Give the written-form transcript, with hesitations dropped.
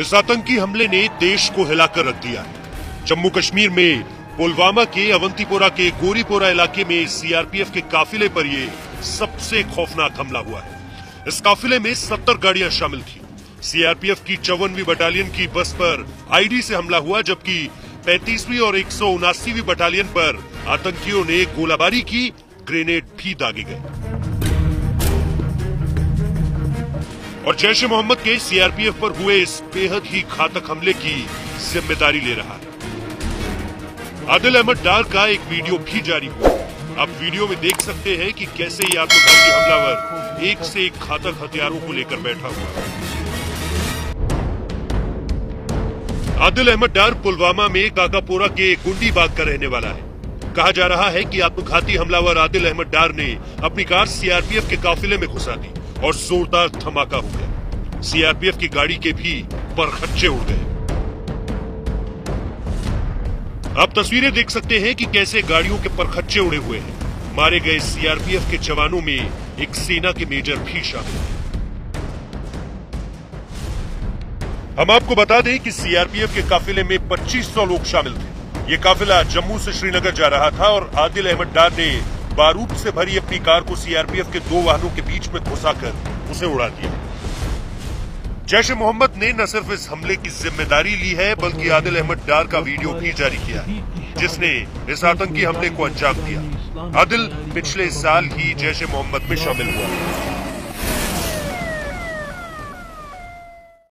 इस आतंकी हमले ने देश को हिलाकर रख दिया है। जम्मू कश्मीर में पुलवामा के अवंतीपोरा के गोरीपोरा इलाके में सीआरपीएफ के काफिले पर ये सबसे खौफनाक हमला हुआ है। इस काफिले में 70 गाड़ियां शामिल थी। सीआरपीएफ की 54वीं बटालियन की बस पर आईडी से हमला हुआ, जबकि 35वीं और 179वीं बटालियन पर आतंकियों ने गोलाबारी की, ग्रेनेड भी दागे गए। और जैश ए मोहम्मद के सीआरपीएफ पर हुए इस बेहद ही घातक हमले की जिम्मेदारी ले रहा है। आदिल अहमद डार का एक वीडियो भी जारी हुआ। आप वीडियो में देख सकते हैं कि कैसे ये आत्मघाती हमलावर एक से एक घातक हथियारों को लेकर बैठा हुआ है। आदिल अहमद डार पुलवामा में काकापोरा के गुंडी बाग का रहने वाला है। कहा जा रहा है कि आत्मघाती हमलावर आदिल अहमद डार ने अपनी कार सीआरपीएफ के काफिले में घुसा दी और जोरदार धमाका हो गया। सीआरपीएफ की गाड़ी के भी परखच्चे उड़ गए। आप तस्वीरें देख सकते हैं कि कैसे गाड़ियों के परखच्चे उड़े हुए हैं। मारे गए सीआरपीएफ के जवानों में एक सेना के मेजर भी शामिल है। हम आपको बता दें कि सीआरपीएफ के काफिले में 2500 लोग शामिल थे। ये काफिला जम्मू से श्रीनगर जा रहा था और आदिल अहमद डार ने बारूद से भरी अपनी कार को सीआरपीएफ के 2 वाहनों के बीच में घुसाकर उसे उड़ा दिया। जैश ए मोहम्मद ने न सिर्फ इस हमले की जिम्मेदारी ली है, बल्कि आदिल अहमद डार का वीडियो भी जारी किया है, जिसने इस आतंकी हमले को अंजाम दिया। आदिल पिछले साल ही जैश ए मोहम्मद में शामिल हुआ।